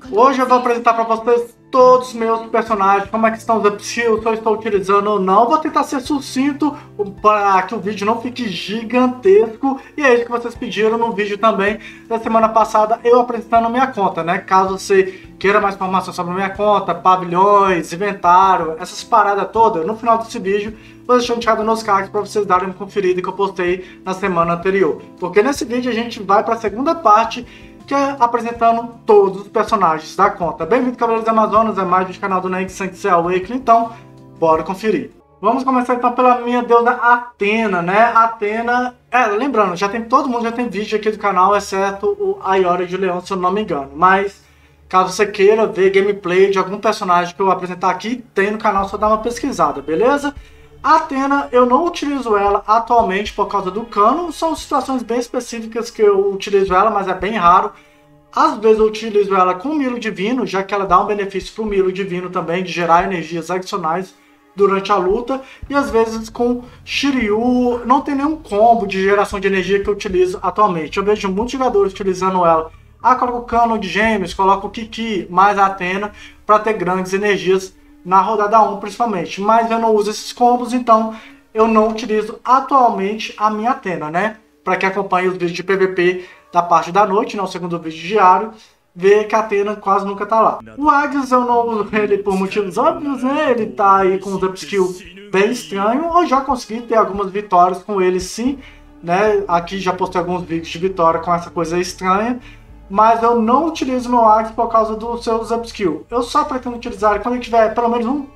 Hoje eu vou apresentar para vocês todos os meus personagens, como é que estão os upskills, se eu estou utilizando ou não. Vou tentar ser sucinto para que o vídeo não fique gigantesco. E é isso que vocês pediram no vídeo também da semana passada, eu apresentando minha conta, né? Caso você queira mais informação sobre a minha conta, pavilhões, inventário, essas paradas todas, no final desse vídeo vou deixar indicado nos cards para vocês darem uma conferida que eu postei na semana anterior. Porque nesse vídeo a gente vai para a segunda parte, que é apresentando todos os personagens da conta. Bem-vindo, Cavaleiros da Amazonas, é mais um canal do Nike Sanctuary Awakening, então bora conferir. Vamos começar então pela minha deusa Athena, né? Athena, lembrando, todo mundo já tem vídeo aqui do canal, exceto o Ayora de Leão, se eu não me engano. Mas caso você queira ver gameplay de algum personagem que eu vou apresentar aqui, tem no canal, só dá uma pesquisada, beleza? A Athena, eu não utilizo ela atualmente por causa do cano, são situações bem específicas que eu utilizo ela, mas é bem raro. Às vezes eu utilizo ela com Milo Divino, já que ela dá um benefício para o Milo Divino também, de gerar energias adicionais durante a luta. E às vezes com Shiryu, não tem nenhum combo de geração de energia que eu utilizo atualmente. Eu vejo muitos jogadores utilizando ela. Coloco o cano de gêmeos, coloco o Kiki mais a Athena para ter grandes energias na rodada 1 principalmente, mas eu não uso esses combos, então eu não utilizo atualmente a minha Athena, né? Para quem acompanha os vídeos de PVP da parte da noite, né? O segundo vídeo diário, vê que a Athena quase nunca tá lá. O Hades eu não uso ele por motivos óbvios, né? Ele tá aí com os upskills bem estranhos, eu já consegui ter algumas vitórias com ele sim, né? Aqui já postei alguns vídeos de vitória com essa coisa estranha, mas eu não utilizo meu Hades por causa dos seus upskills. Eu só pretendo utilizar quando ele tiver pelo menos um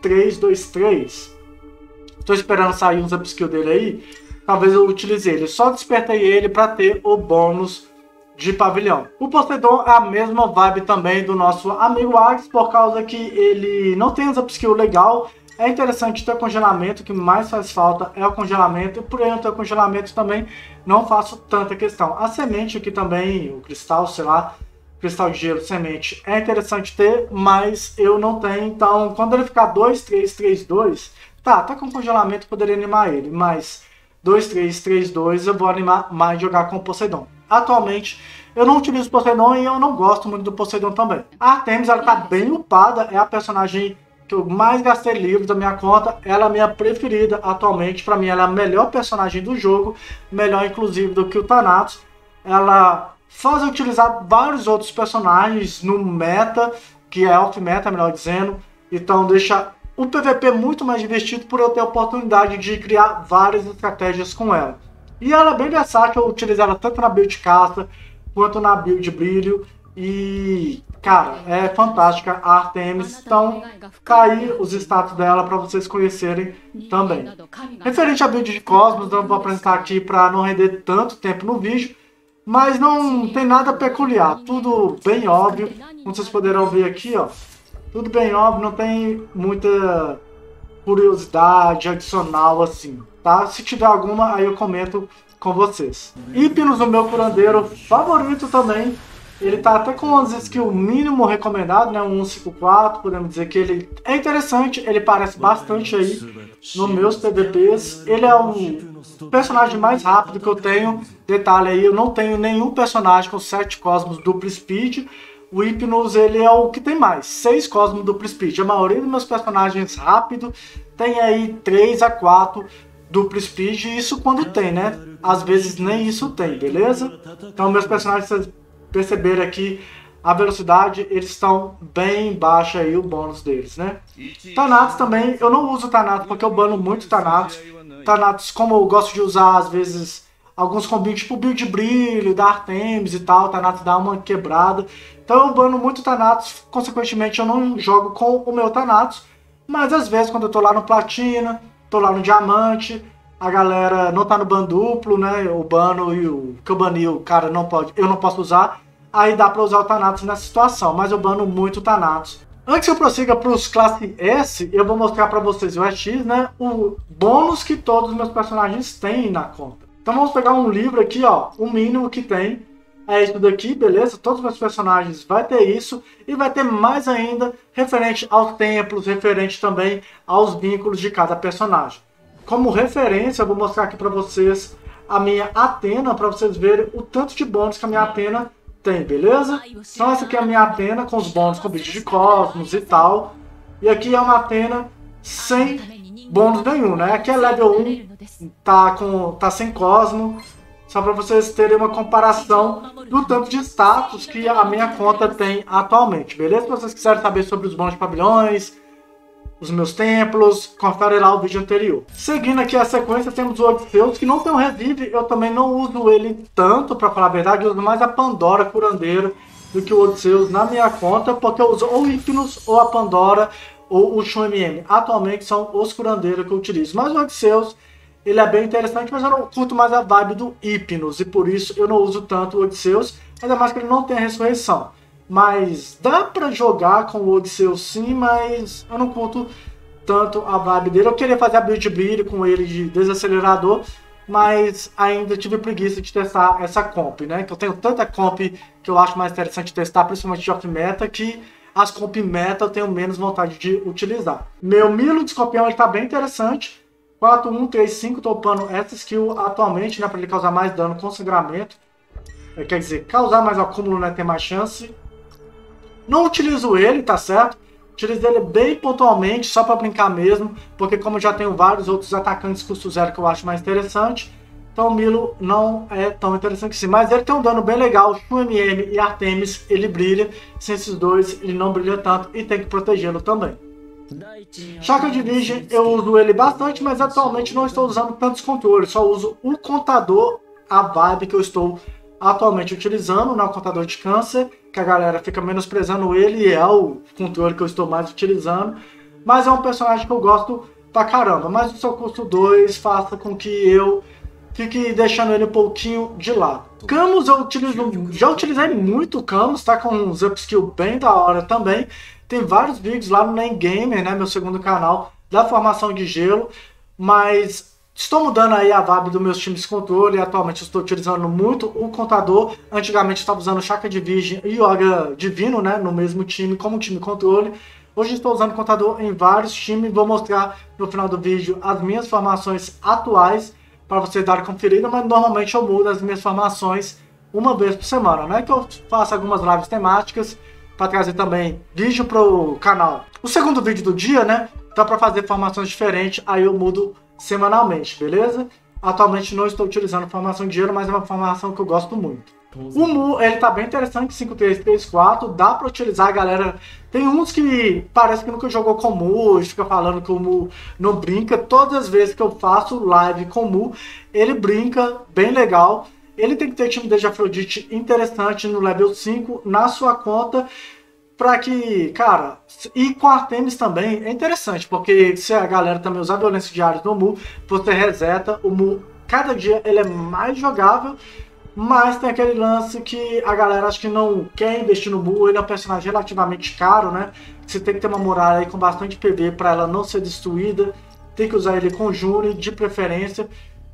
3-2-3. Estou esperando sair uns upskills dele aí. Talvez eu utilize ele. Só despertei ele para ter o bônus de pavilhão. O Poseidon é a mesma vibe também do nosso amigo Hades, por causa que ele não tem os upskills legal. É interessante ter congelamento, o que mais faz falta é o congelamento, e por aí eu ter congelamento também não faço tanta questão. A semente aqui também, o cristal, sei lá, cristal de gelo, semente, é interessante ter, mas eu não tenho, então quando ele ficar 2-3-3-2, tá com congelamento, poderia animar ele, mas 2-3-3-2 eu vou animar mais jogar com o Poseidon. Atualmente eu não utilizo o Poseidon e eu não gosto muito do Poseidon também. A Artemis, ela tá bem upada, é a personagem que eu mais gastei livros da minha conta, ela é a minha preferida atualmente, para mim ela é a melhor personagem do jogo, melhor inclusive do que o Thanatos. Ela faz eu utilizar vários outros personagens no meta, que é off-meta, melhor dizendo, então deixa o PVP muito mais divertido por eu ter a oportunidade de criar várias estratégias com ela. E ela é bem versátil, eu utilizo ela tanto na build de caça, quanto na build de brilho, e cara, é fantástica a Artemis, então tá aí os status dela para vocês conhecerem também. Referente à build de Cosmos, eu vou apresentar aqui para não render tanto tempo no vídeo, mas não tem nada peculiar, tudo bem óbvio, como vocês poderão ver aqui, ó, tudo bem óbvio, não tem muita curiosidade adicional assim, tá? Se tiver alguma, aí eu comento com vocês. Hypnos, o meu curandeiro favorito também. Ele tá até com as skills mínimo recomendado, né? Um 154, podemos dizer que ele é interessante, ele parece bastante aí nos meus PVPs. Ele é o personagem mais rápido que eu tenho. Detalhe aí, eu não tenho nenhum personagem com 7 cosmos duplo speed. O Hypnos, ele é o que tem mais, 6 cosmos duplo speed. A maioria dos meus personagens rápido tem aí 3 a 4 duplo speed, isso quando tem, né? Às vezes nem isso tem, beleza? Então meus personagens, vocês perceberam aqui a velocidade, eles estão bem baixa aí o bônus deles, né? Thanatos também, eu não uso Thanatos porque eu bano muito Thanatos. Thanatos, como eu gosto de usar às vezes alguns combinhos tipo build de brilho, da Artemis e tal, Thanatos dá uma quebrada. Então eu bano muito Thanatos, consequentemente eu não jogo com o meu Thanatos, mas às vezes quando eu tô lá no Platina, tô lá no Diamante, a galera não tá no ban duplo, né? O bano e o que eu bani, o cara não pode, eu não posso usar. Aí dá pra usar o Thanatos nessa situação, mas eu bano muito o Thanatos. Antes que eu prossiga para os classe S, eu vou mostrar pra vocês o EX, né? O bônus que todos os meus personagens têm na conta. Então vamos pegar um livro aqui, ó, o mínimo que tem é isso daqui, beleza? Todos os meus personagens vai ter isso e vai ter mais ainda referente aos templos, referente também aos vínculos de cada personagem. Como referência, eu vou mostrar aqui para vocês a minha Athena, para vocês verem o tanto de bônus que a minha Athena tem, beleza? Então essa aqui é a minha Athena com os bônus com bicho de cosmos e tal. E aqui é uma Athena sem bônus nenhum, né? Aqui é level 1, tá sem cosmo. Só para vocês terem uma comparação do tanto de status que a minha conta tem atualmente, beleza? Se vocês quiserem saber sobre os bônus de pavilhões, os meus templos, confere lá o vídeo anterior. Seguindo aqui a sequência, temos o Odisseus, que não tem um revive, eu também não uso ele tanto, para falar a verdade, eu uso mais a Pandora curandeira do que o Odisseus na minha conta, porque eu uso ou o Hypnos, ou a Pandora, ou o Shun MM. Atualmente são os curandeiros que eu utilizo, mas o Odisseus, ele é bem interessante, mas eu não curto mais a vibe do Hypnos, e por isso eu não uso tanto o Odisseus, ainda mais que ele não tem a ressurreição. Mas dá pra jogar com o Odisseus sim, mas eu não curto tanto a vibe dele. Eu queria fazer a build brilho com ele de desacelerador, mas ainda tive preguiça de testar essa comp, né? Que eu tenho tanta comp que eu acho mais interessante testar, principalmente de off-meta, que as comp meta eu tenho menos vontade de utilizar. Meu Milo de escorpião, ele tá bem interessante. 4, 1, 3, 5, tô upando essa skill atualmente, né? Pra ele causar mais dano com sangramento. Quer dizer, causar mais acúmulo, né? Ter mais chance. Não utilizo ele, tá certo? Utilizo ele bem pontualmente, só pra brincar mesmo. Porque como eu já tenho vários outros atacantes custo zero que eu acho mais interessante. Então o Milo não é tão interessante assim. Mas ele tem um dano bem legal. Shun MM e Artemis, ele brilha. Sem esses dois, ele não brilha tanto. E tem que protegê-lo também. Chakra de Virgem, eu uso ele bastante, mas atualmente não estou usando tantos controles. Só uso o contador, a vibe que eu estou atualmente utilizando, né, o contador de câncer, que a galera fica menosprezando ele, e é o controle que eu estou mais utilizando. Mas é um personagem que eu gosto pra caramba. Mas o seu custo 2 faça com que eu fique deixando ele um pouquinho de lado. Camus eu utilizo, já utilizei muito o Camus, tá com uns upskill bem da hora também. Tem vários vídeos lá no Nem Gamer, né, meu segundo canal, da formação de gelo, mas estou mudando aí a vibe dos meus times de controle. Atualmente estou utilizando muito o contador. Antigamente eu estava usando Chakra de Virgem e Yoga Divino, né, no mesmo time, como time de controle. Hoje estou usando o contador em vários times. Vou mostrar no final do vídeo as minhas formações atuais para vocês darem conferida, mas normalmente eu mudo as minhas formações uma vez por semana, né, que eu faço algumas lives temáticas para trazer também vídeo pro canal. O segundo vídeo do dia, né, dá para fazer formações diferentes, aí eu mudo semanalmente, beleza? Atualmente não estou utilizando formação de gelo, mas é uma formação que eu gosto muito. O Mu, ele tá bem interessante, 5-3-3-4, dá pra utilizar, galera. Tem uns que parece que nunca jogou com o Mu, fica falando que o Mu não brinca. Todas as vezes que eu faço live com o Mu, ele brinca bem legal. Ele tem que ter time de Afrodite interessante no level 5 na sua conta, pra que, cara, e com Artemis também é interessante, porque se a galera também usar violência diária no Mu, você reseta, o Mu, cada dia ele é mais jogável, mas tem aquele lance que a galera acha que não quer investir no Mu, ele é um personagem relativamente caro, né, você tem que ter uma muralha aí com bastante PV pra ela não ser destruída, tem que usar ele com Juni, de preferência,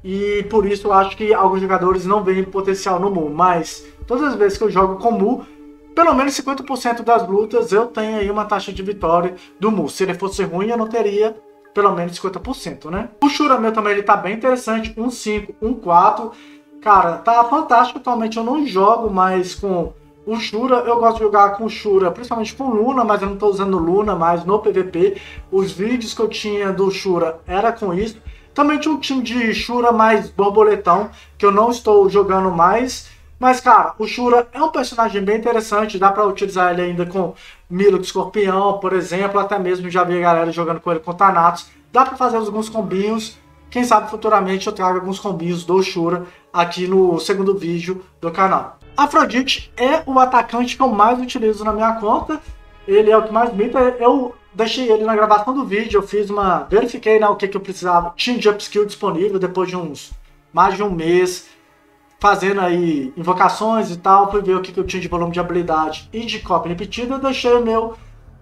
e por isso eu acho que alguns jogadores não veem potencial no Mu, mas todas as vezes que eu jogo com Mu, pelo menos 50% das lutas eu tenho aí uma taxa de vitória do Mu. Se ele fosse ruim, eu não teria pelo menos 50%, né? O Shura meu também, ele tá bem interessante, 1-5, 1-4. Cara, tá fantástico. Atualmente eu não jogo mais com o Shura. Eu gosto de jogar com o Shura, principalmente com Luna, mas eu não tô usando Luna mais no PVP. Os vídeos que eu tinha do Shura era com isso. Também tinha um time de Shura mais borboletão, que eu não estou jogando mais. Mas, cara, o Shura é um personagem bem interessante, dá pra utilizar ele ainda com Milo de Escorpião, por exemplo, até mesmo já vi a galera jogando com ele com Thanatos. Dá pra fazer alguns combinhos, quem sabe futuramente eu trago alguns combinhos do Shura aqui no segundo vídeo do canal. Afrodite é o atacante que eu mais utilizo na minha conta, ele é o que mais mita. Eu deixei ele na gravação do vídeo, eu fiz verifiquei, né, o que eu precisava, tinha de upskill disponível depois de mais de um mês, fazendo aí invocações e tal, fui ver o que eu tinha de volume de habilidade e de cópia repetida, eu deixei o meu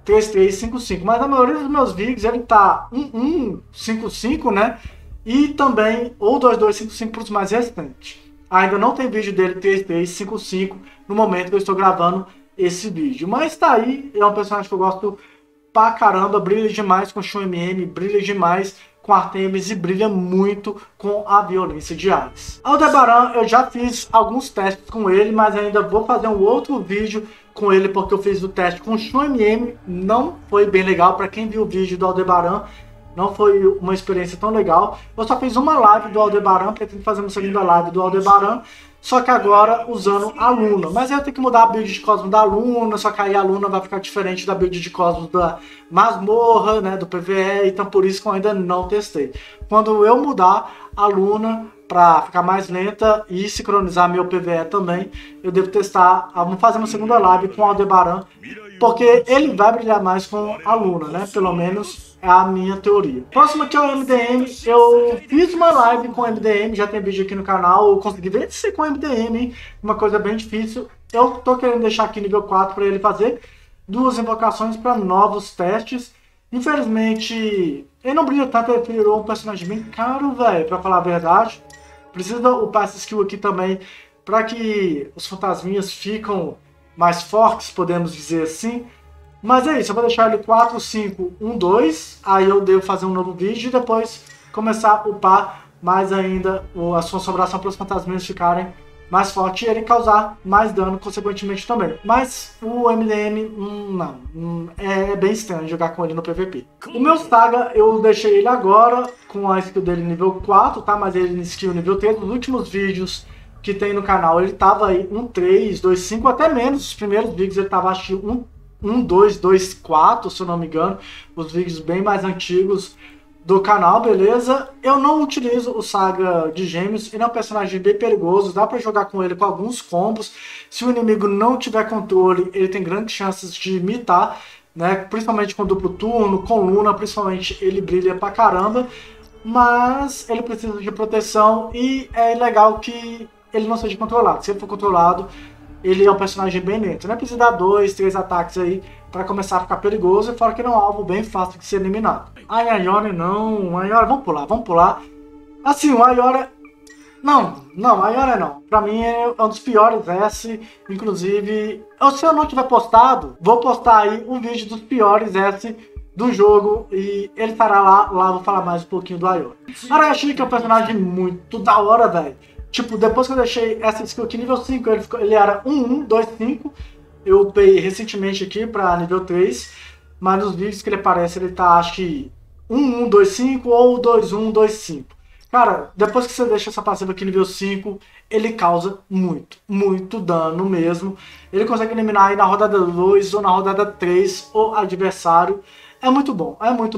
3-3-5-5, mas na maioria dos meus vídeos ele tá 1-1-5-5, né, e também ou 2-2-5-5 para os mais restantes. Ainda não tem vídeo dele 3-3-5-5 no momento que eu estou gravando esse vídeo, mas tá aí, é um personagem que eu gosto pra caramba, brilha demais com Shun MM, brilha demais com Artemis e brilha muito com a violência de Ares. Aldebaran eu já fiz alguns testes com ele, mas ainda vou fazer um outro vídeo com ele porque eu fiz o teste com o Shun MM, não foi bem legal. Para quem viu o vídeo do Aldebaran, não foi uma experiência tão legal. Eu só fiz uma live do Aldebaran, pretendo fazer uma segunda live do Aldebaran, só que agora usando a Luna. Mas aí eu tenho que mudar a build de Cosmos da Luna, só que aí a Luna vai ficar diferente da build de Cosmos da Masmorra, né, do PvE, então por isso que eu ainda não testei. Quando eu mudar a Luna para ficar mais lenta e sincronizar meu PvE também, eu devo testar, vamos fazer uma segunda live com o Aldebaran, porque ele vai brilhar mais com a Luna, né, pelo menos é a minha teoria. Próximo aqui é o MDM. Eu fiz uma live com o MDM, já tem vídeo aqui no canal, eu consegui vencer com o MDM, hein? Uma coisa bem difícil. Eu tô querendo deixar aqui nível 4 para ele fazer 2 invocações para novos testes. Infelizmente, ele não brilha tanto, ele virou um personagem bem caro, velho, pra falar a verdade. Precisa upar essa skill aqui também, para que os fantasminhas ficam mais fortes, podemos dizer assim. Mas é isso, eu vou deixar ele 4, 5, 1, 2, aí eu devo fazer um novo vídeo e depois começar a upar mais ainda a sua assombração para os fantasminhas ficarem mais fortes e ele causar mais dano consequentemente também. Mas o MDM, é bem estranho jogar com ele no PVP. O meu Saga, eu deixei ele agora com a skill dele nível 4, tá? Mas ele skill nível 3, nos últimos vídeos que tem no canal ele tava aí 1.3, 2.5, até menos, os primeiros vídeos ele tava acho que 1.2, 2.4, se eu não me engano, os vídeos bem mais antigos do canal, beleza? Eu não utilizo o Saga de Gêmeos, ele é um personagem bem perigoso, dá pra jogar com ele com alguns combos, se o inimigo não tiver controle, ele tem grandes chances de imitar, né? Principalmente com duplo turno, com Luna, principalmente ele brilha pra caramba, mas ele precisa de proteção e é legal que ele não seja controlado. Se ele for controlado, ele é um personagem bem lento, né? Precisa dar 2, 3 ataques aí para começar a ficar perigoso, e fora que ele é um alvo bem fácil de ser eliminado. A Iori não, a Iori, vamos pular. Assim, o Iori, não, a Iori não. Pra mim é um dos piores S, inclusive, se eu não tiver postado, vou postar aí um vídeo dos piores S do jogo e ele estará lá vou falar mais um pouquinho do Iori. Arashi, que é um personagem muito da hora, velho. Tipo, depois que eu deixei essa skill aqui nível 5, ele era 1, 1, 2, 5. Eu upei recentemente aqui pra nível 3. Mas nos vídeos que ele aparece, ele tá, acho que 1, 1, 2, 5 ou 2, 1, 2, 5. Cara, depois que você deixa essa passiva aqui nível 5, ele causa muito dano mesmo. Ele consegue eliminar aí na rodada 2 ou na rodada 3 o adversário. É muito bom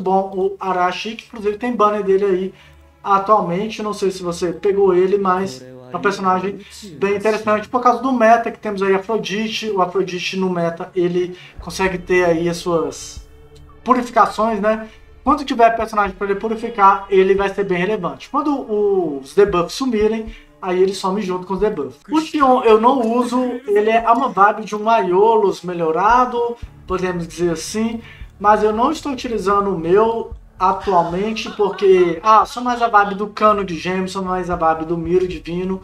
o Arashi, que inclusive tem banner dele aí atualmente, não sei se você pegou ele, mas é um personagem bem interessante por causa do meta que temos aí Afrodite. O Afrodite no meta, ele consegue ter aí as suas purificações, né? Quando tiver personagem para ele purificar, ele vai ser bem relevante. Quando os debuffs sumirem, aí ele some junto com os debuffs. O Xion eu não uso, ele é uma vibe de um Aiolos melhorado, podemos dizer assim, mas eu não estou utilizando o meu atualmente, porque sou mais a vibe do Cano de Gêmeos, sou mais a vibe do Miro Divino,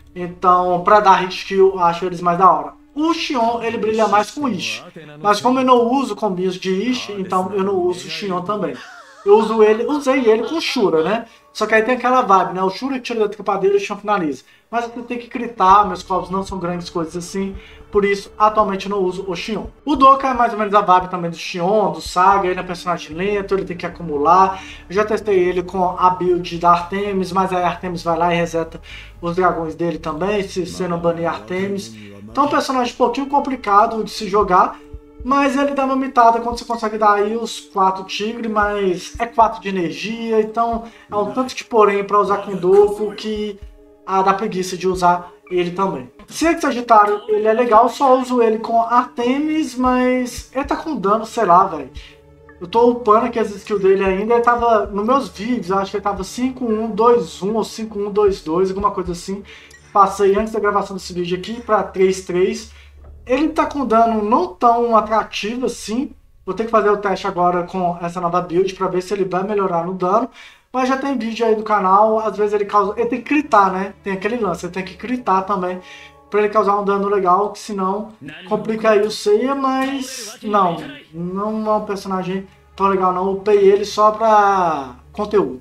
então pra dar hit kill acho eles mais da hora. O Xion ele brilha mais com Ishi, mas como eu não uso combis de Ishi, então eu não uso o Xion também. Eu usei ele com Shura, né? Só que aí tem aquela vibe, né? O Shura tira da trepadeira e o Xion finaliza. Mas eu tenho que gritar, meus combos não são grandes coisas assim, por isso atualmente eu não uso o Xion. O Doka é mais ou menos a vibe também do Xion, do Saga, ele é um personagem lento, ele tem que acumular. Eu já testei ele com a build da Artemis, mas aí a Artemis vai lá e reseta os dragões dele também, se você não banir Artemis. Então é um personagem um pouquinho complicado de se jogar, mas ele dá uma mitada quando você consegue dar aí os 4 tigres, mas é 4 de energia, então é um tanto de porém para usar com Doku que dá preguiça de usar ele também. Se Sagitário, ele é legal, só uso ele com Artemis, mas ele tá com dano, sei lá, velho. Eu tô upando aqui as skills dele ainda, ele tava, nos meus vídeos, eu acho que ele tava 5-1-2-1 ou 5-1-2-2, alguma coisa assim. Passei antes da gravação desse vídeo aqui pra 3-3. Ele tá com dano não tão atrativo assim. Vou ter que fazer o teste agora com essa nova build pra ver se ele vai melhorar no dano. Mas já tem vídeo aí do canal, às vezes ele causa... Ele tem que critar, né? Tem aquele lance, ele tem que critar também pra ele causar um dano legal, que senão complica aí o Seiya, mas não é um personagem tão legal não. Eu upei ele só pra conteúdo.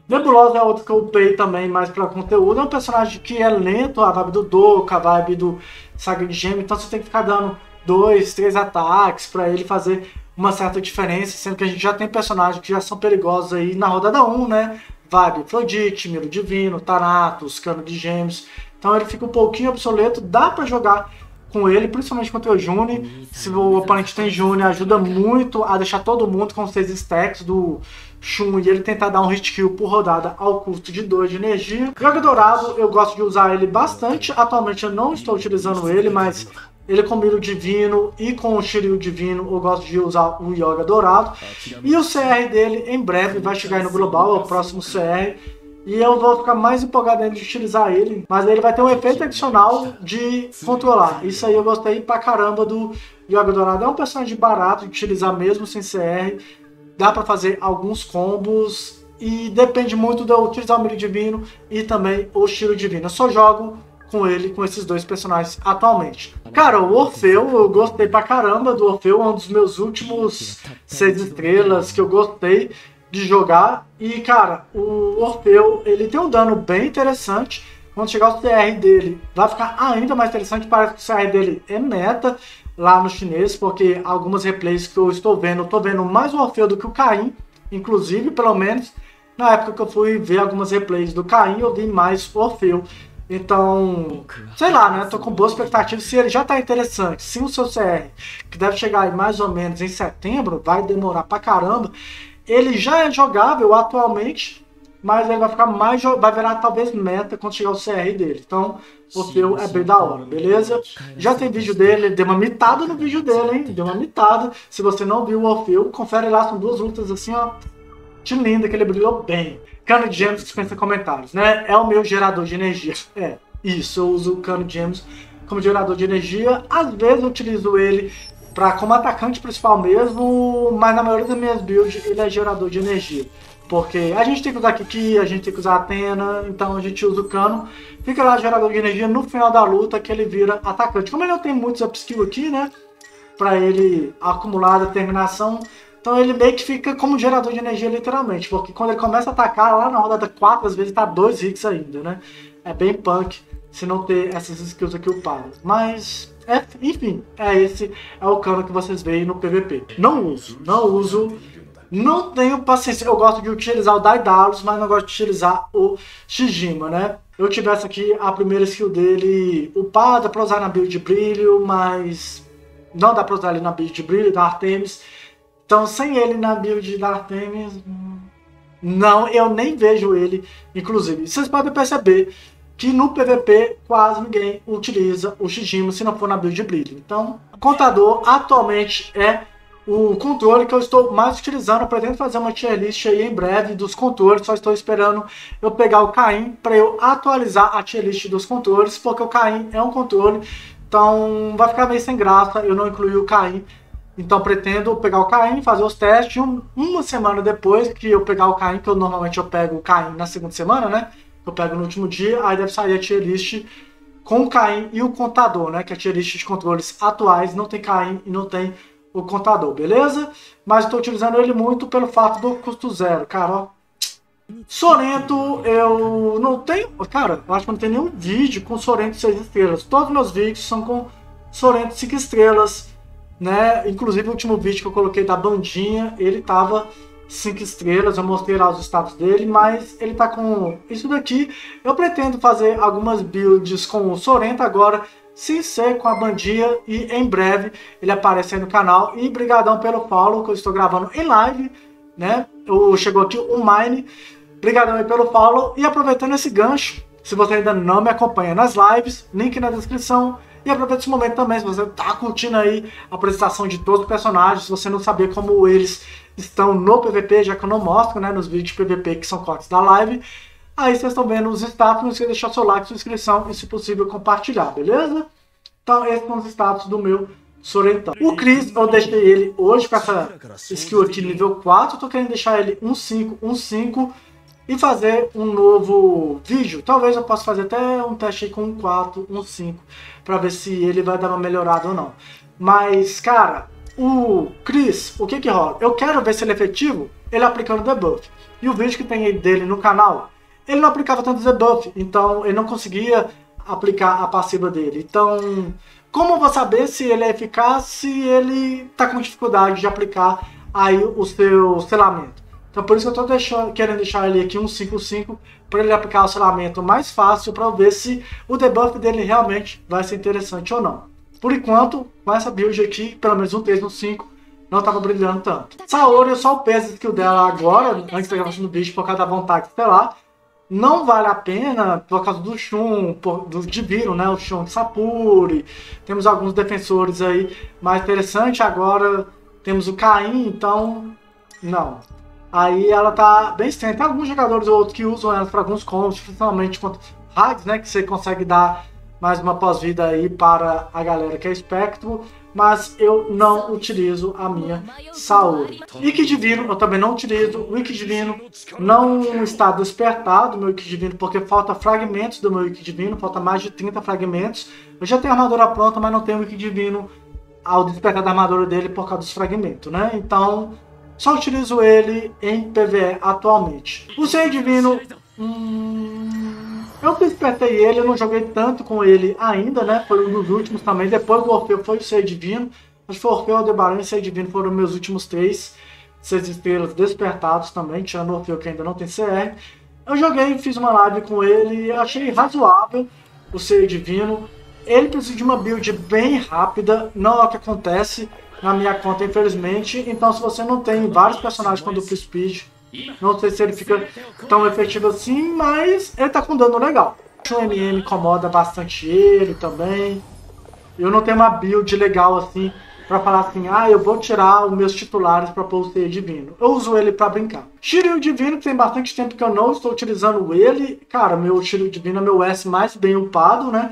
Nebulosa é outro que eu upei também mais pra conteúdo. É um personagem que é lento, a vibe do Doka, a vibe do Saga de Gêmeo. Então você tem que ficar dando 2, 3 ataques pra ele fazer uma certa diferença. Sendo que a gente já tem personagens que já são perigosos aí na rodada 1, né? Vibe Afrodite, Miro Divino, Thanatos, Cano de Gêmeos. Então ele fica um pouquinho obsoleto. Dá pra jogar com ele, principalmente contra o Juni. Se o oponente tem Juni, ajuda muito a deixar todo mundo com 6 stacks do Shun e ele tentar dar um hit kill por rodada ao custo de 2 de energia. Yoga Dourado, eu gosto de usar ele bastante. Atualmente eu não estou utilizando ele, mas ele com o Miro Divino e com o Shiryu Divino eu gosto de usar o Yoga Dourado. E o CR dele em breve vai chegar aí no global, é o próximo CR. E eu vou ficar mais empolgado ainda de utilizar ele. Mas ele vai ter um efeito adicional de controlar. Isso aí eu gostei pra caramba do Yoga Dourado. É um personagem barato de utilizar mesmo sem CR. Dá pra fazer alguns combos. E depende muito de eu utilizar o Miro Divino e também o Shiryu Divino. Eu só jogo com ele, com esses dois personagens atualmente. Cara, o Orfeu, eu gostei pra caramba do Orfeu. É um dos meus últimos 6 estrelas que eu gostei de jogar. E cara, o Orfeu, ele tem um dano bem interessante. Quando chegar o CR dele, vai ficar ainda mais interessante. Parece que o CR dele é meta lá no chinês, porque algumas replays que eu estou vendo, eu tô vendo mais o Orfeu do que o Caim, inclusive, pelo menos na época que eu fui ver algumas replays do Caim, eu vi mais o Orfeu. Então, sei lá, né? Tô com boa expectativa. Se ele já tá interessante, se o seu CR, que deve chegar aí mais ou menos em setembro, vai demorar pra caramba. Ele já é jogável atualmente, mas ele vai ficar mais, vai virar talvez meta quando chegar o CR dele. Então, o Orfeu é bem da hora, beleza? Já tem vídeo dele, ele deu uma mitada no vídeo dele, hein? Deu uma mitada. Se você não viu o Orfeu, confere lá, são 2 lutas assim, ó, de linda, que ele brilhou bem. Cano de Gêmeos dispensa comentários, né? É o meu gerador de energia. É, isso, eu uso o Cano de Gêmeos como gerador de energia. Às vezes eu utilizo ele como atacante principal mesmo, mas na maioria das minhas builds ele é gerador de energia. Porque a gente tem que usar Kiki, a gente tem que usar Athena, então a gente usa o Cano. Fica lá gerador de energia no final da luta que ele vira atacante. Como ele não tem muitos upskill aqui, né? Pra ele acumular a determinação, então ele meio que fica como gerador de energia literalmente. Porque quando ele começa a atacar lá na rodada 4, às vezes tá 2 hits ainda, né? É bem punk se não ter essas skills aqui upadas. Mas, enfim, esse é o Cano que vocês veem no PVP. Não uso, não tenho paciência. Eu gosto de utilizar o Daedalus, mas não gosto de utilizar o Shijima, né? Eu tivesse aqui a primeira skill dele upada pra usar na build de brilho, mas não dá pra usar ele na build de brilho da Artemis. Então, sem ele na build da Artemis, não, eu nem vejo ele, inclusive. Vocês podem perceber que no PVP quase ninguém utiliza o Shijima se não for na build de brilho. Então, o contador atualmente é o controle que eu estou mais utilizando. Eu pretendo fazer uma tier list aí em breve dos controles. Só estou esperando eu pegar o Caim para eu atualizar a tier list dos controles, porque o Caim é um controle, então vai ficar meio sem graça eu não incluir o Caim. Então pretendo pegar o Caim, fazer os testes, uma semana depois que eu pegar o Caim, que eu normalmente pego o Caim na segunda semana, né? Eu pego no último dia, aí deve sair a tier list com o Caim e o contador, né? Que a tier list de controles atuais não tem Caim e não tem o contador, beleza? Mas estou utilizando ele muito pelo fato do custo zero, cara, ó. Sorento, eu não tenho... Cara, eu acho que não tem nenhum vídeo com Sorento 6 estrelas. Todos os meus vídeos são com Sorento 5 estrelas, né? Inclusive o último vídeo que eu coloquei da bandinha, ele tava 5 estrelas, eu mostrei lá os status dele, mas ele tá com isso daqui. Eu pretendo fazer algumas builds com o Sorento agora, sem ser com a bandinha, e em breve ele aparece aí no canal. E brigadão pelo follow, que eu estou gravando em live, né? Chegou aqui o Mine, brigadão aí pelo follow. E aproveitando esse gancho, se você ainda não me acompanha nas lives, link na descrição. E aproveita esse momento também, se você tá curtindo aí a apresentação de todos os personagens, se você não saber como eles estão no PVP, já que eu não mostro, né, nos vídeos de PVP que são cortes da live, aí vocês estão vendo os status, não esqueça de deixar seu like, sua inscrição e, se possível, compartilhar, beleza? Então, esses são os status do meu Sorentão. O Chris, eu deixei ele hoje com essa skill aqui nível 4, eu tô querendo deixar ele 1.5, 1.5, e fazer um novo vídeo. Talvez eu possa fazer até um teste aí com 1.4, 1.5, para ver se ele vai dar uma melhorada ou não. Mas, cara, o Chris, o que rola? Eu quero ver se ele é efetivo, ele aplicando debuff. E o vídeo que tem dele no canal, ele não aplicava tanto debuff, então ele não conseguia aplicar a passiva dele. Então, como eu vou saber se ele é eficaz se ele tá com dificuldade de aplicar aí o seu selamento? Então por isso que eu tô querendo deixar ele aqui um 5-5 para ele aplicar o selamento mais fácil para ver se o debuff dele realmente vai ser interessante ou não. Por enquanto, com essa build aqui, pelo menos um 3 no 5, não tava brilhando tanto. Saori, eu só peso a skill dela agora, antes da gravação do vídeo, por causa da vontade de lá. Não vale a pena por causa do Shun, do Divino, né? O Shun de Sapuri. Temos alguns defensores aí mais interessantes. Agora temos o Caim, então não. Aí ela tá bem estranha. Tem alguns jogadores ou outros que usam ela para alguns combos, principalmente contra Hags, né? Que você consegue dar mais uma pós-vida aí para a galera que é espectro. Mas eu não utilizo a minha Saori. Wiki Divino eu também não utilizo. O Wiki Divino não está despertado, meu Wiki Divino, porque falta fragmentos do meu Wiki Divino, falta mais de 30 fragmentos. Eu já tenho a armadura pronta, mas não tenho o Wiki Divino ao despertar da armadura dele por causa dos fragmentos, né? Então, só utilizo ele em PvE atualmente. O Sei Divino... eu despertei ele, eu não joguei tanto com ele ainda, né? Foi um dos últimos também. Depois do Orfeu foi o Sei Divino. Acho que foi o Orfeu, Aldebaran e o Sei Divino foram meus últimos 6 estrelas despertados também, tirando o Orfeu que ainda não tem CR. Eu joguei, fiz uma live com ele e achei razoável o Sei Divino. Ele precisa de uma build bem rápida, não é o que acontece na minha conta, infelizmente. Então, se você não tem vários personagens com duplo speed, não sei se ele fica tão efetivo assim, mas ele tá com dano legal. O MM incomoda bastante ele também. Eu não tenho uma build legal assim pra falar assim, ah, eu vou tirar os meus titulares pra pôr o Sei Divino. Eu uso ele pra brincar. Shiryu Divino, que tem bastante tempo que eu não estou utilizando ele. Cara, meu Shiryu Divino é meu S mais bem upado, né?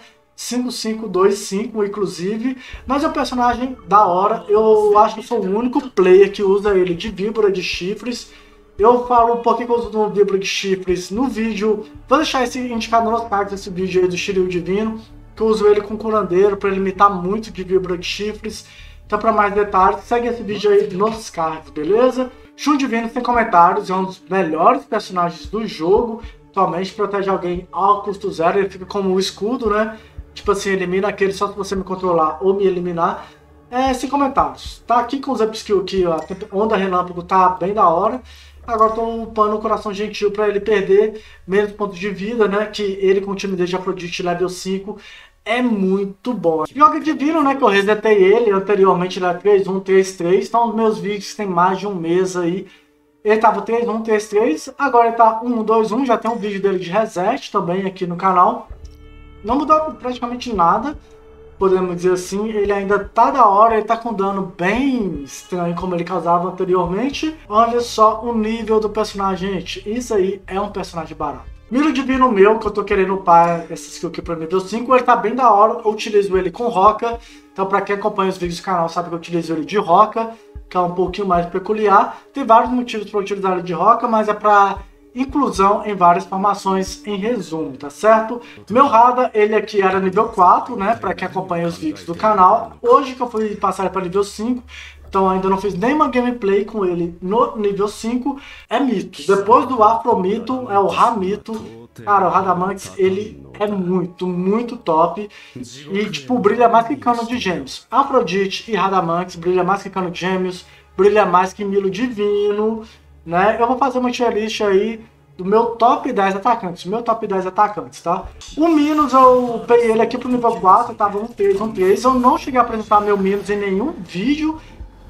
5525 inclusive, mas é um personagem da hora. Eu acho que sou o único player que usa ele de víbora de chifres. Eu falo um pouquinho que eu uso do víbora de chifres no vídeo. Vou deixar esse indicado nos cards desse vídeo aí do Shiryu Divino, que eu uso ele com curandeiro para ele imitar muito de víbora de chifres. Então, para mais detalhes, segue esse vídeo aí nos cards, beleza? Shun Divino sem comentários, é um dos melhores personagens do jogo. Atualmente protege alguém ao custo zero, ele fica como um escudo, né? Tipo assim, elimina aquele só se você me controlar ou me eliminar. Sem comentários. Tá aqui com os upskill aqui, ó. A onda relâmpago tá bem da hora. Agora tô upando o coração gentil pra ele perder menos pontos de vida, né? Que ele com timidez de Afrodite level 5 é muito bom. Yoga Divino, né? Que eu resetei ele anteriormente, ele era 3-1, 3-3. Então os meus vídeos tem mais de um mês aí. Ele tava 3-1, 3-3. Agora ele tá 1-2-1. Já tem um vídeo dele de reset também aqui no canal. Não mudou praticamente nada, podemos dizer assim. Ele ainda tá da hora, ele tá com dano bem estranho como ele causava anteriormente. Olha só o nível do personagem, gente. Isso aí é um personagem barato. Milo Divino meu, que eu tô querendo upar essa skill aqui para nível 5, ele tá bem da hora. Eu utilizo ele com Roca. Então pra quem acompanha os vídeos do canal sabe que eu utilizo ele de Roca, que é um pouquinho mais peculiar. Tem vários motivos para utilizar ele de Roca, mas é pra inclusão em várias formações em resumo, tá certo? Meu Rada, ele aqui era nível 4, né, para quem acompanha os vídeos do canal. Hoje que eu fui passar para nível 5, então ainda não fiz nenhuma gameplay com ele no nível 5, é mito. Depois do Afromito, é o Ramito. Cara, o Radamanx, ele é muito, muito top. E, tipo, brilha mais que cano de gêmeos. Afrodite e Radamanx brilha mais que cano de gêmeos, brilha mais que Milo Divino, né? Eu vou fazer uma tier list aí do meu top 10 atacantes, tá? O Minos, eu peguei ele aqui pro nível 4, tava 1-3. Eu não cheguei a apresentar meu Minos em nenhum vídeo.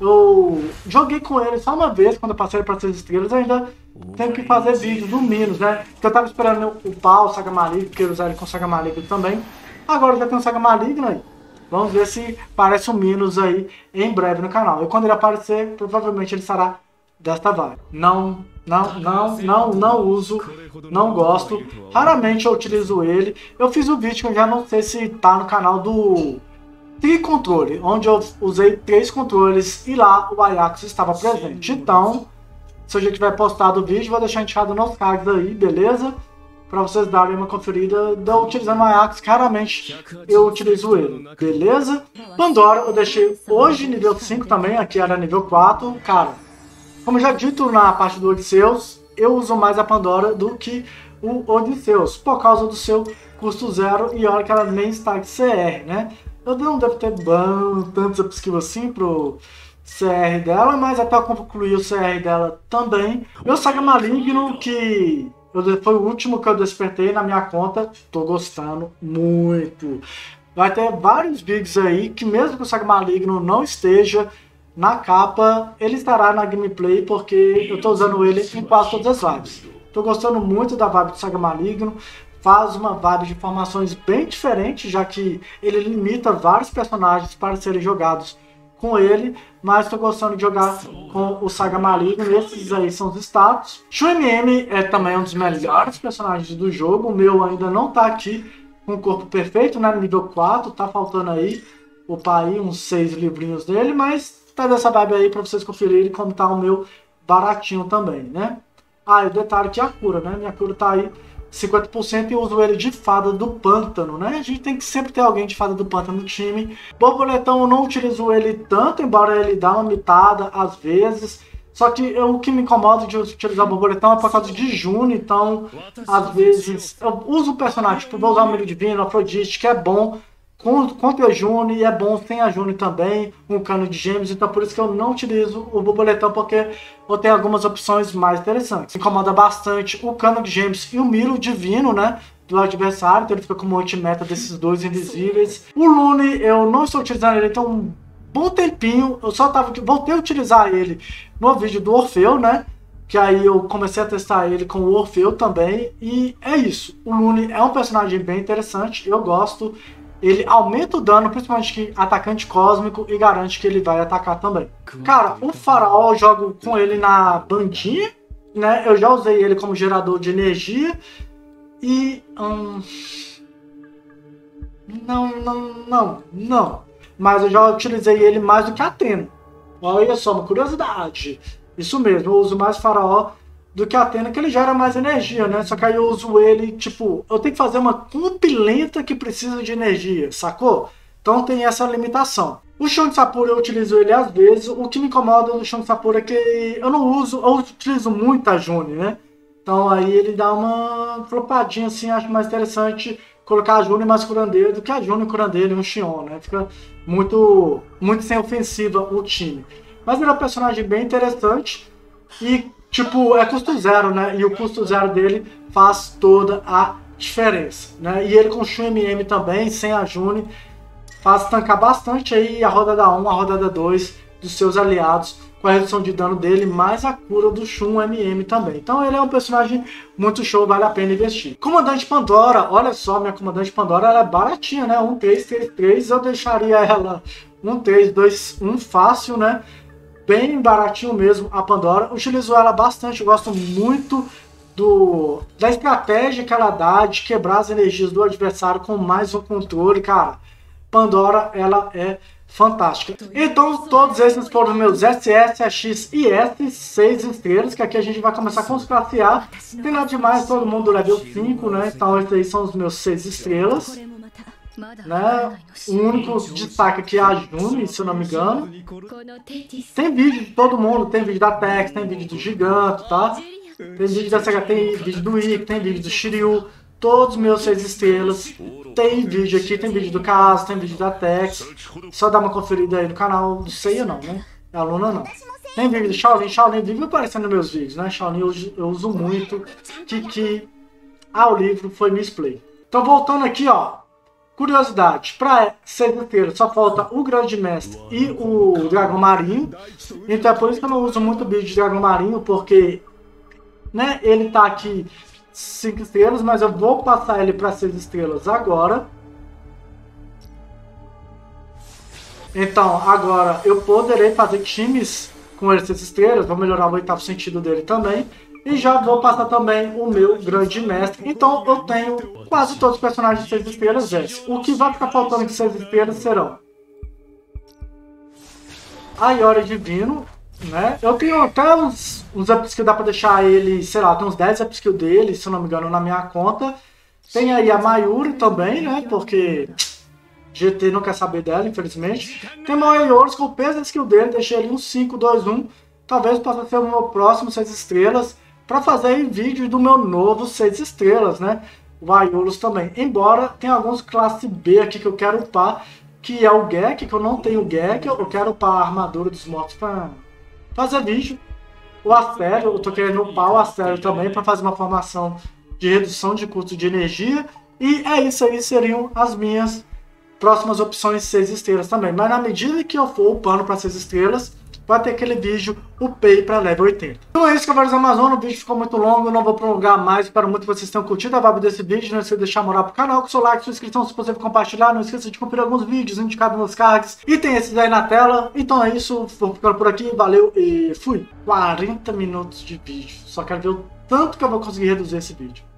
Eu joguei com ele só uma vez, quando eu passei para 6 estrelas. Eu ainda tenho que fazer vídeos do Minos, né? Porque eu tava esperando o pau, o Saga Maligno, porque eu usar ele com Saga Maligno também. Agora já tem um Saga Maligno aí. Vamos ver se aparece o Minos aí em breve no canal. E quando ele aparecer, provavelmente ele estará desta vibe. Não uso, não gosto. Raramente eu utilizo ele. Eu fiz um vídeo que eu já não sei se tá no canal do Tricontrole, onde eu usei 3 controles e lá o Ajax estava presente. Então, se eu já tiver postado o vídeo, vou deixar indicado nos cards aí, beleza? para vocês darem uma conferida. Eu utilizando o Ajax, raramente eu utilizo ele, beleza? Pandora eu deixei hoje nível 5 também, aqui era nível 4. Cara, como já dito na parte do Odisseus, eu uso mais a Pandora do que o Odisseus, por causa do seu custo 0 e olha que ela nem está de CR, né? Eu não devo ter tantos upskills assim pro CR dela, mas até eu concluir o CR dela também. Meu Saga Maligno, que foi o último que eu despertei na minha conta, tô gostando muito. Vai ter vários vídeos aí que mesmo que o Saga Maligno não esteja na capa, ele estará na gameplay porque eu tô usando ele em quase todas as vibes. Tô gostando muito da vibe do Saga Maligno. Faz uma vibe de formações bem diferente, já que ele limita vários personagens para serem jogados com ele, mas estou gostando de jogar com o Saga Maligno. Esses aí são os status. Shun MM é também um dos melhores personagens do jogo. O meu ainda não está aqui com o corpo perfeito, né? Nível 4, tá faltando aí upar aí uns 6 livrinhos dele, mas tá dessa vibe aí para vocês conferirem como tá o meu baratinho também, né? Ah, e o detalhe que é a cura, né? Minha cura tá aí 50% e eu uso ele de Fada do Pântano, né? A gente tem que sempre ter alguém de Fada do Pântano no time. Borboletão eu não utilizo ele tanto, embora ele dá uma mitada às vezes. Só que o que me incomoda de utilizar o Borboletão é por causa de June, então às vezes eu uso o personagem, tipo, vou usar o Milho Divino, Afrodite, que é bom contra a June e é bom sem a June também, um cano de gêmeos, então por isso que eu não utilizo o borboletão, porque eu tenho algumas opções mais interessantes. Me incomoda bastante o cano de gêmeos e o Milo Divino, né, do adversário, então ele fica como anti-meta desses dois invisíveis. O Lune, eu não estou utilizando ele tem um bom tempinho, eu só voltei a utilizar ele no vídeo do Orfeu, né, que aí eu comecei a testar ele com o Orfeu também, e é isso. O Lune é um personagem bem interessante, eu gosto. Ele aumenta o dano, principalmente atacante cósmico, e garante que ele vai atacar também. Cara, o Faraó eu jogo com ele na bandinha, né? Eu já usei ele como gerador de energia. E... Não. Mas eu já utilizei ele mais do que a Athena. Olha só, uma curiosidade. Isso mesmo, eu uso mais Faraó do que a Athena, que ele gera mais energia, né? Só que aí eu uso ele, tipo, eu tenho que fazer uma compilenta que precisa de energia, sacou? Então tem essa limitação. O Shun de Sapura eu utilizo ele às vezes. O que me incomoda no Shun de Sapura é que eu não uso, eu utilizo muito a June, né? Então aí ele dá uma flopadinha assim, acho mais interessante colocar a June mais curandeira do que a June curandeira e um Xion, né? Fica muito sem ofensiva o time. Mas ele é um personagem bem interessante e tipo, é custo 0, né? E o custo 0 dele faz toda a diferença, né? E ele com o Shun MM também, sem a June, faz tancar bastante aí a rodada 1, a rodada 2 dos seus aliados, com a redução de dano dele, mais a cura do Shun MM também. Então ele é um personagem muito show, vale a pena investir. Comandante Pandora, olha só, minha Comandante Pandora, ela é baratinha, né? 1-3-3-3, eu deixaria ela 1-3-2-1 fácil, né? Bem baratinho mesmo a Pandora. Utilizo ela bastante, eu gosto muito da estratégia que ela dá de quebrar as energias do adversário com mais um controle, cara. Pandora, ela é fantástica. Então, todos esses foram meus SS, AX e S, 6 estrelas, que aqui a gente vai começar com os classe A. Tem nada demais, todo mundo level 5, né? Então, esses aí são os meus 6 estrelas. Né? O único destaque aqui é a June, se eu não me engano. Tem vídeo de todo mundo, tem vídeo da Tex, tem vídeo do Gigante, tá? Tem vídeo da SEGA, tem vídeo do Ikki, tem vídeo do Shiryu. Todos os meus 6 estrelas. Tem vídeo aqui, tem vídeo do Caso, tem vídeo da Tex. Só dá uma conferida aí no canal do Seiya não, né? A Luna não. Tem vídeo do Shaolin, Shaolin vive aparecendo nos meus vídeos, né? Shaolin eu uso muito. Kiki, o livro foi misplay. Então voltando aqui, ó. Curiosidade, para 6 estrelas só falta o Grande Mestre e o Dragão Marinho. Então é por isso que eu não uso muito vídeo de Dragão Marinho, porque né, ele tá aqui 5 estrelas, mas eu vou passar ele para 6 estrelas agora. Então agora eu poderei fazer times com ele 6 estrelas, vou melhorar o 8º sentido dele também. E já vou passar também o meu Grande Mestre. Então eu tenho quase todos os personagens de 6 estrelas S. O que vai ficar faltando de 6 estrelas serão Ayori Divino, né? Eu tenho até uns upskills que dá pra deixar ele, sei lá, tem uns 10 upskills dele, se eu não me engano, na minha conta. Tem aí a Mayuri também, né? Porque GT não quer saber dela, infelizmente. Tem o Mayores com o peso da skill dele, deixei ele um 5, 2, 1. Talvez possa ser o meu próximo 6 estrelas para fazer aí vídeo do meu novo 6 estrelas, né? O Aiolus também. Embora tenha alguns classe B aqui que eu quero upar, que é o Gek, que eu não tenho o Gek. Eu quero upar a armadura dos mortos para fazer vídeo. O Astério, eu tô querendo upar o Astério também para fazer uma formação de redução de custo de energia. E é isso aí, seriam as minhas próximas opções 6 estrelas também. Mas na medida que eu for upando para 6 estrelas, vai ter aquele vídeo upei para level 80. Então é isso, Cavaleiros da Amazônia. O vídeo ficou muito longo, não vou prolongar mais. Espero muito que vocês tenham curtido a vibe desse vídeo. Não esqueça de deixar moral pro canal, com seu like, sua inscrição, se possível compartilhar. Não esqueça de conferir alguns vídeos indicados nos cards. E tem esses aí na tela. Então é isso, vou ficando por aqui. Valeu e fui. 40 minutos de vídeo. Só quero ver o tanto que eu vou conseguir reduzir esse vídeo.